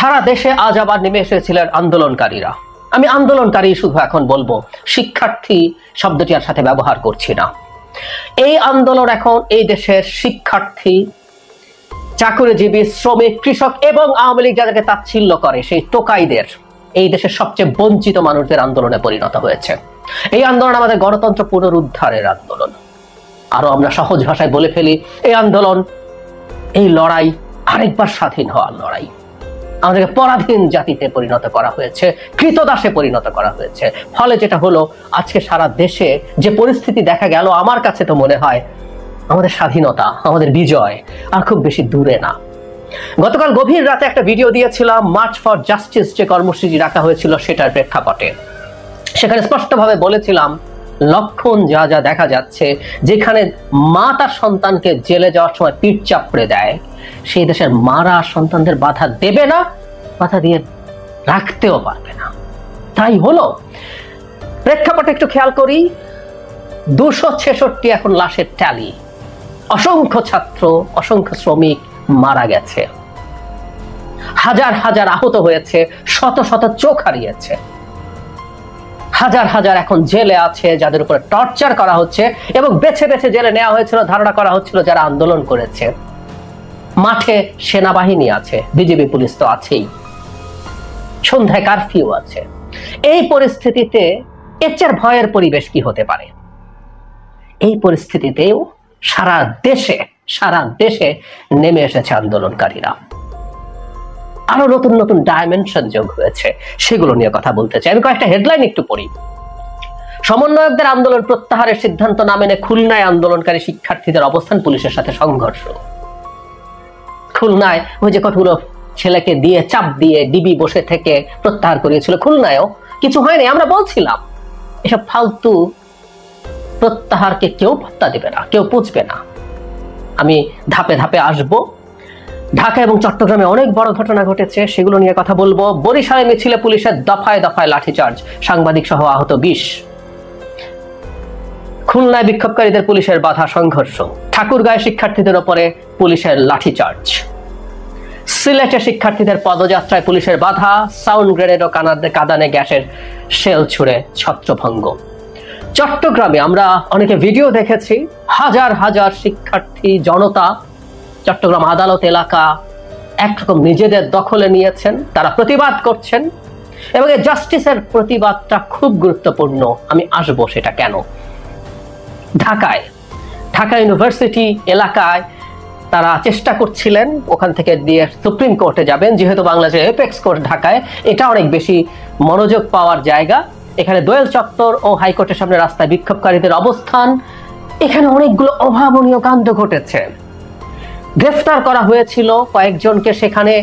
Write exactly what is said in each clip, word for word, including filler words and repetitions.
সারা দেশে আজ আবার নেমে এসেছিলেন আন্দোলনকারীরা। আমি আন্দোলনকারী শুধু এখন বলবো, শিক্ষার্থী শব্দটি আর সাথে ব্যবহার করছি না। এই আন্দোলন এখন এই দেশের শিক্ষার্থী, চাকরিজীবী, শ্রমিক, কৃষক এবং আওয়ামী লীগ যাদেরকে তাচ্ছিল্য করে সেই টোকাইদের, এই দেশের সবচেয়ে বঞ্চিত মানুষদের আন্দোলনে পরিণত হয়েছে। এই আন্দোলন আমাদের গণতন্ত্র পুনরুদ্ধারের আন্দোলন। আরো আমরা সহজ ভাষায় বলে ফেলি, এই আন্দোলন, এই লড়াই আরেকবার স্বাধীন হওয়ার লড়াই। আমাদেরকে পরাধীন জাতিতে পরিণত করা হয়েছে, কৃতদাসে পরিণত করা হয়েছে। ফলে যেটা হলো, আজকে সারা দেশে যে পরিস্থিতি দেখা গেল, আমার কাছে তো মনে হয় আমাদের স্বাধীনতা, আমাদের বিজয় আর খুব বেশি দূরে না। গতকাল গভীর রাতে একটা ভিডিও দিয়েছিলাম মার্চ ফর জাস্টিস যে কর্মসূচি রাখা হয়েছিল সেটার প্রেক্ষাপটে। সেখানে স্পষ্টভাবে বলেছিলাম, লক্ষণ যা যা দেখা যাচ্ছে, যেখানে মা তার সন্তানকে জেলে যাওয়ার সময় পিঠ চাপড়ে দেয়, সেই দেশের মারা সন্তানদের বাধা দেবে না, বাধা দিয়ে রাখতেও পারবে না। তাই হলো, প্রেক্ষাপটে একটু খেয়াল করি, দুশো ছেষট্টি এখন লাশের ট্যালি। অসংখ্য ছাত্র, অসংখ্য শ্রমিক মারা গেছে, হাজার হাজার আহত হয়েছে, শত শত চোখ হারিয়েছে, হাজার হাজার এখন জেলে আছে যাদের উপরে টর্চার করা হচ্ছে এবং বেছে বেছে জেলে নেওয়া হয়েছিল, ধারণা করা হচ্ছিল যারা আন্দোলন করেছে। মাঠে সেনাবাহিনী আছে, বিজিবি পুলিশ তো আছেই, সন্ধ্যায় কারফিউ আছে। এই পরিস্থিতিতে এর চেয়ে ভয়ের পরিবেশ কি হতে পারে? এই পরিস্থিতিতেও সারা দেশে সারা দেশে নেমে এসেছে আন্দোলনকারীরা। আরো নতুন নতুন ডাইমেনশন যোগ হয়েছে, সেগুলো নিয়ে কথা বলতে চাই। আমি কয়েকটা হেডলাইন একটু পড়ি। সমন্বয়কদের আন্দোলন প্রত্যাহারের সিদ্ধান্ত না মেনে খুলনায় আন্দোলনকারী শিক্ষার্থীদের অবস্থান, পুলিশের সাথে সংঘর্ষ। খুলনায় ওই যে কতগুলো ছেলেকে দিয়ে চাপ দিয়ে ডিবি বসে থেকে প্রত্যাহার করিয়েছিল, খুলনায়ও কিছু হয়নি। আমরা বলছিলাম এসব ফালতু প্রত্যাহারকে কেউ পাত্তা দেবে না, কেউ বুঝবে না। আমি ধাপে ধাপে আসবো। ঢাকা এবং চট্টগ্রামে অনেক বড় ঘটনা ঘটেছে, সেগুলো নিয়ে কথা বলবো। বরিশালে মিছিলে পুলিশের দফায় দফায় লাঠিচার্জ, সাংবাদিক সহ আহত বিশ। খুলনায় বিক্ষোভকারীদের পুলিশের বাধা, সংঘর্ষ। ঠাকুরগাঁয়ে শিক্ষার্থীদের উপরে পুলিশের লাঠিচার্জ। সিলেটে শিক্ষার্থীদের পদযাত্রায় পুলিশের বাধা, সাউন্ড গ্রেনেড ও কাঁদানে গ্যাসের শেল ছুড়ে ছত্রভঙ্গ। চট্টগ্রামে আমরা অনেকে ভিডিও দেখেছি, হাজার হাজার শিক্ষার্থী জনতা চট্টগ্রাম আদালত এলাকা একরকম নিজেদের দখলে নিয়েছেন, তারা প্রতিবাদ করছেন এবং এই জাস্টিসের প্রতিবাদটা খুব গুরুত্বপূর্ণ। আমি আসবো সেটা কেন। ঢাকায় ঢাকা ইউনিভার্সিটি এলাকায় তারা চেষ্টা করছিলেন ওখান থেকে দিয়ে সুপ্রিম কোর্টে যাবেন, যেহেতু বাংলাদেশের এপেক্স কোর্ট ঢাকায়, এটা অনেক বেশি মনোযোগ পাওয়ার জায়গা। এখানে দোয়েল চত্বর ও হাইকোর্টের সামনে রাস্তায় বিক্ষোভকারীদের অবস্থান। এখানে অনেকগুলো অভাবনীয় কাণ্ড ঘটেছে। গ্রেফতার করা হয়েছিল কয়েকজনকে। সেখানে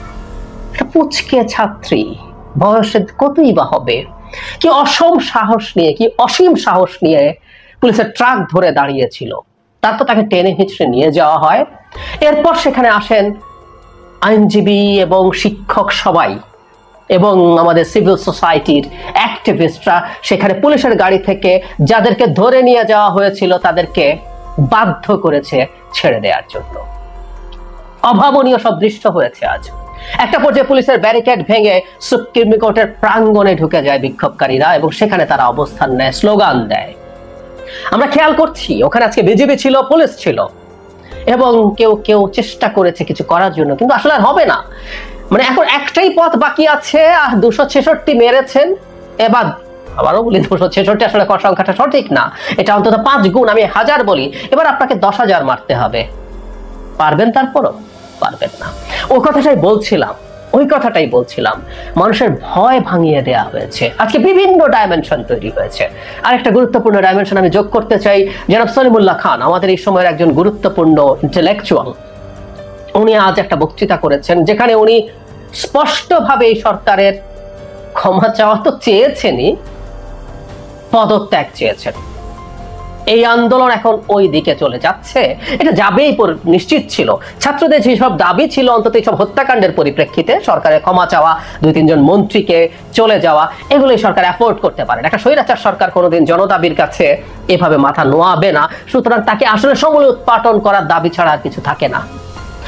পুচকে ছাত্রী, বয়সে কতই বা হবে, কি অসম সাহস নিয়ে, কি অসীম সাহস নিয়ে পুলিশের ট্রাক ধরে দাঁড়িয়েছিল। তারপর তাকে টেনে হিঁচড়ে নিয়ে যাওয়া হয়। এরপর সেখানে আসেন আইনজীবী এবং শিক্ষক সবাই এবং আমাদের সিভিল সোসাইটির অ্যাক্টিভিস্টরা। সেখানে পুলিশের গাড়ি থেকে যাদেরকে ধরে নিয়ে যাওয়া হয়েছিল তাদেরকে বাধ্য করেছে ছেড়ে দেওয়ার জন্য। অভাবনীয় সব দৃশ্য হয়েছে আজ। একটা পর্যায়ে পুলিশের ব্যারিকেড ভেঙে সুপ্রিম কোর্টের প্রাঙ্গণে ঢুকে যায় বিক্ষোভকারীরা এবং সেখানে তারা অবস্থান নেয়, স্লোগান দেয়। আমরা খেয়াল করছি ওখানে আজকে বিজেপি ছিল, পুলিশ ছিল এবং কেউ কেউ চেষ্টা করেছে কিছু করার জন্য, কিন্তু আসলে আর হবে না। মানে এখন একটাই পথ বাকি আছে। আর দুশো ছেষট্টি মেরেছেন, এবার আবারও বলি দুশো ছেষট্টি আসলে সংখ্যাটা সঠিক না, এটা অন্তত পাঁচ গুণ, আমি হাজার বলি। এবার আপনাকে দশ হাজার মারতে হবে। পারবেন? তারপরও পারবেন না। ওই কথাটাই বলছিলাম ওই কথাটাই বলছিলাম মানুষের ভয় ভাঙিয়ে দেয়া হয়েছে। আজকে বিভিন্ন ডাইমেনশন তৈরি হয়েছে। আর একটা গুরুত্বপূর্ণ ডাইমেনশন আমি যোগ করতে চাই। জনাব সলিমুল্লাহ খান, আমাদের এই সময়ের একজন গুরুত্বপূর্ণ ইন্টেলেকচুয়াল, উনি আজ একটা বক্তৃতা করেছেন যেখানে উনি স্পষ্টভাবে এই সরকারের ক্ষমা চাওয়া তো চেয়েছেনই, পদত্যাগ চেয়েছেন। এই আন্দোলন এখন ওই দিকে চলে যাচ্ছে, এটা যাবেই নিশ্চিত ছিল। ছাত্রদের যেসব দাবি ছিল, অন্তত এইসব হত্যাকাণ্ডের পরিপ্রেক্ষিতে সরকারের ক্ষমা চাওয়া, দুই তিনজন মন্ত্রীকে চলে যাওয়া, এগুলোই সরকার অ্যাফোর্ড করতে পারে না। একটা স্বৈরাচার সরকার কোনোদিন জনদাবির কাছে এভাবে মাথা নোয়াবে না। সুতরাং তাকে আসলে সমূলে উৎপাটন করার দাবি ছাড়া আর কিছু থাকে না।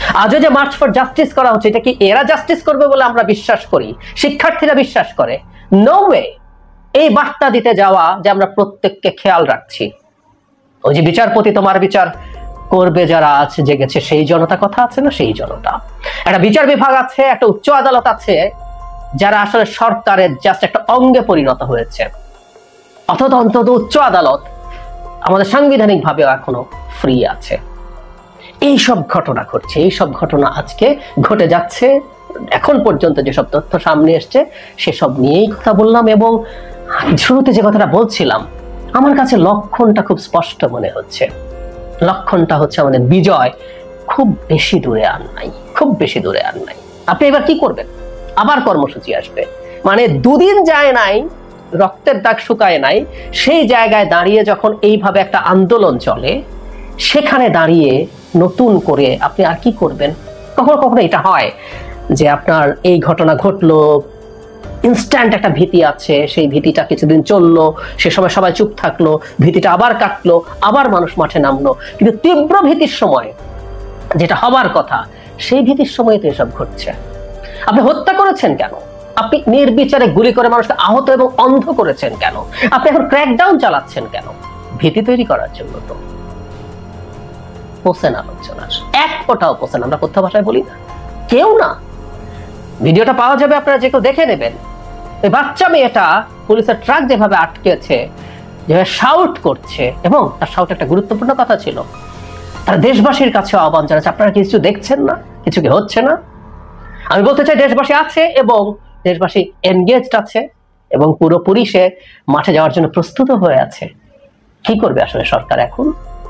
আজও যে মার্চ ফর জাস্টিস করা হচ্ছে, এটা কি এরা জাস্টিস করবে বলে আমরা বিশ্বাস করি, শিক্ষার্থীরা বিশ্বাস করে? No way. এই বার্তা দিতে যাওয়া যে আমরা প্রত্যেককে খেয়াল রাখছি, ওই যে বিচারপতি তোমার বিচার করবে যারা আছে জেগেছে, সেই জনতা কথা আছে না, সেই জনতা। একটা বিচার বিভাগ আছে, একটা উচ্চ আদালত আছে, যারা আসলে সরকারের জাস্ট একটা অঙ্গে পরিণত হয়েছে। অথচ অন্তত উচ্চ আদালত আমাদের সাংবিধানিক ভাবেও এখনো ফ্রি আছে। এই সব ঘটনা ঘটছে, এই সব ঘটনা আজকে ঘটে যাচ্ছে। এখন পর্যন্ত যেসব তথ্য সামনে এসছে সেসব নিয়েই কথা বললাম। এবং শুরুতে যে কথাটা বলছিলাম, আমার কাছে লক্ষণটা খুব স্পষ্ট মনে হচ্ছে। লক্ষণটা হচ্ছে আমাদের বিজয় খুব বেশি দূরে আর নাই, খুব বেশি দূরে আর নাই। আপনি এবার কি করবেন? আবার কর্মসূচি আসবে, মানে দুদিন যায় নাই, রক্তের দাগ শুকায় নাই, সেই জায়গায় দাঁড়িয়ে যখন এইভাবে একটা আন্দোলন চলে, সেখানে দাঁড়িয়ে নতুন করে আপনি আর কি করবেন? কখনো কখনো এটা হয় যে আপনার এই ঘটনা ঘটলো, ইনস্ট্যান্ট একটা ভীতি আছে, সেই ভীতিটা কিছুদিন চললো, সে সময় সবাই চুপ থাকলো, ভীতিটা আবার কাটলো, আবার মানুষ মাঠে নামলো। কিন্তু তীব্র ভীতির সময় যেটা হবার কথা, সেই ভীতির সময় তো এসব ঘটছে। আপনি হত্যা করেছেন কেন? আপনি নির্বিচারে গুলি করে মানুষকে আহত এবং অন্ধ করেছেন কেন? আপনি এখন ক্র্যাকডাউন চালাচ্ছেন কেন? ভীতি তৈরি করার জন্য। তো পোষেন আলোচনা, এক ফোঁটাও পোষেন। আমরা কথা ভাষায় বলি না, কেউ না। ভিডিওটা পাওয়া যাবে, আপনারা যে কেউ দেখে নেবেন। ওই বাচ্চা মেয়েটা পুলিশের ট্রাক যেভাবে আটকেছে, যেভাবে শাউট করছে, এবং তার শাউট একটা গুরুত্বপূর্ণ কথা ছিল, তারা দেশবাসীর কাছে আহ্বান জানাচ্ছে, আপনারা কিছু দেখছেন না, কিছু কি হচ্ছে না? আমি বলতে চাই দেশবাসী আছে এবং দেশবাসী এনগেজড আছে এবং পুরোপুরি সে মাঠে যাওয়ার জন্য প্রস্তুত হয়ে আছে। কি করবে আসলে সরকার? এখন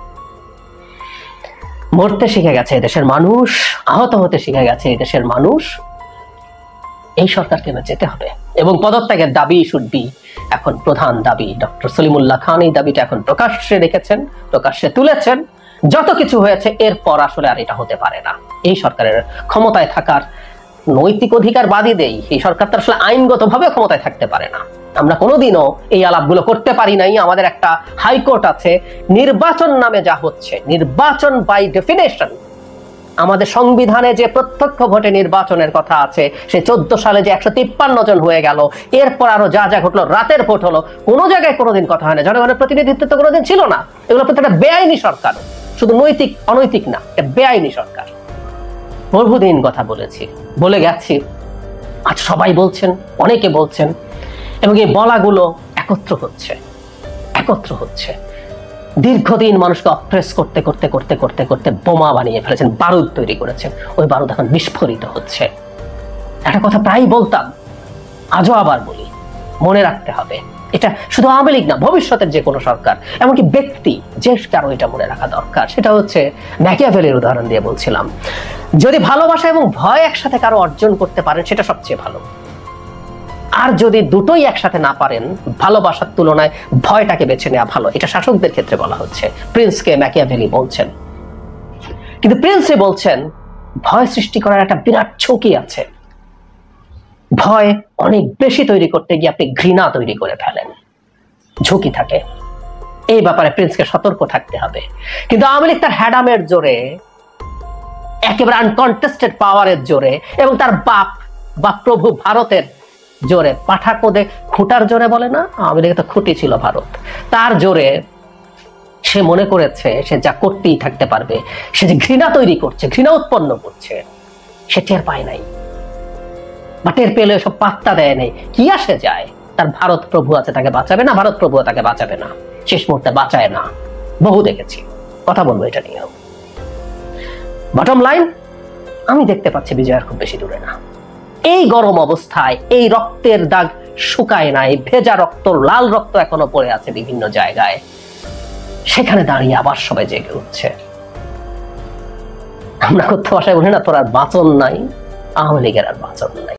মরতে শিখে গেছে দেশের মানুষ, আহত হতে শিখে গেছে দেশের মানুষ। এই সরকারকে না যেতে হবে এবং পদত্যাগের দাবি শুড বি এখন প্রধান দাবি। ডক্টর সলিমুল্লাহ খান এই দাবিটা এখন প্রকাশ্যে রেখেছেন, প্রকাশ্যে তুলেছেন। যত কিছু হয়েছে এরপর আসলে আর এটা হতে পারে না। এই সরকারের ক্ষমতায় থাকার নৈতিক অধিকার বাদই দেই, এই সরকার তো আসলে আইনগতভাবে ক্ষমতায় থাকতে পারে না। আমরা কোনোদিনও এই আলাপগুলো করতে পারি নাই। আমাদের একটা হাইকোর্ট আছে। নির্বাচন নামে যা হচ্ছে, নির্বাচন বাই ডেফিনেশন, আমাদের সংবিধানে যে প্রত্যক্ষ ভোটে নির্বাচনের কথা আছে, সে চোদ্দ সালে যে একশো তিপ্পান্ন জন হয়ে গেল, এরপর আরো যা যা ঘটলো, রাতের ভোট হলো, কোনো জায়গায় কোনোদিন কথা হয় না। জনগণের প্রতিনিধিত্ব তো কোনোদিন ছিল না। এগুলো প্রত্যেকটা বেআইনি সরকার, শুধু নৈতিক অনৈতিক না, এটা বেআইনি সরকার। বহুদিন কথা বলেছি, বলে গেছি, আজ সবাই বলছেন, অনেকে বলছেন, এবং এই বলাগুলো একত্র হচ্ছে, একত্র হচ্ছে। দীর্ঘদিন মানুষকে অপ্রেস করতে করতে করতে করতে করতে বোমা বানিয়ে ফেলেছেন, বারুদ তৈরি করেছেন। ওই বারুদ এখন বিস্ফোরিত হচ্ছে। একটা কথা প্রায় বলতাম, আজও আবার বলি, মনে রাখতে হবে, এটা শুধু আওয়ামী লীগ না, ভবিষ্যতের যে কোনো সরকার, এমনকি ব্যক্তি, যে কারো এটা মনে রাখা দরকার। সেটা হচ্ছে ম্যাকিয়াভেলির উদাহরণ দিয়ে বলছিলাম, যদি ভালোবাসা এবং ভয় একসাথে কারো অর্জন করতে পারেন সেটা সবচেয়ে ভালো। আর যদি দুটোই একসাথে না পারেন, ভালোবাসার তুলনায় ভয়টাকে বেছে নেওয়া ভালো। এটা শাসকদের ক্ষেত্রে বলা হচ্ছে, প্রিন্সকে ম্যাকিয়াভেলি বলছেন। কিন্তু প্রিন্সে বলছেন ভয় সৃষ্টি করার একটা বিরাট ঝুঁকি আছে। ভয় অনেক বেশি তৈরি করতে গিয়ে আপনি ঘৃণা তৈরি করে ফেলেন, ঝুঁকি থাকে। এই ব্যাপারে প্রিন্সকে সতর্ক থাকতে হবে। কিন্তু আওয়ামী লীগ তার হ্যাডামের জোরে, একেবারে আনকন্টেস্টেড পাওয়ারের জোরে, এবং তার বাপ বা প্রভু ভারতের জোরে, পাঠা কোদে খুঁটার জোরে বলে না, আওয়ামী লীগে তো খুঁটি ছিল ভারত, তার জোরে সে মনে করেছে সে যা করতেই থাকতে পারবে। সে যে ঘৃণা তৈরি করছে, ঘৃণা উৎপন্ন করছে, সে টের পায় নাই, বা টের পেলে সব পাত্তা দেয় নাই। কি আসে যায়, তার ভারত প্রভু আছে, তাকে বাঁচাবে না, ভারত প্রভু তাকে বাঁচাবে না, শেষ মুহূর্তে বাঁচায় না। বহু দেখেছি, কথা বলবো এটা নিয়েও। বটম লাইন, আমি দেখতে পাচ্ছি বিজয়ের খুব বেশি দূরে না। এই গরম অবস্থায়, এই রক্তের দাগ শুকায় নাই, ভেজা রক্ত, লাল রক্ত এখনো পড়ে আছে বিভিন্ন জায়গায়, সেখানে দাঁড়িয়ে আবার সবাই জেগে উঠছে। আমরা কথা ভাষায় বলি না, তোর আর বাঁচন নাই, আওয়ামী লীগের আর বাঁচন নাই।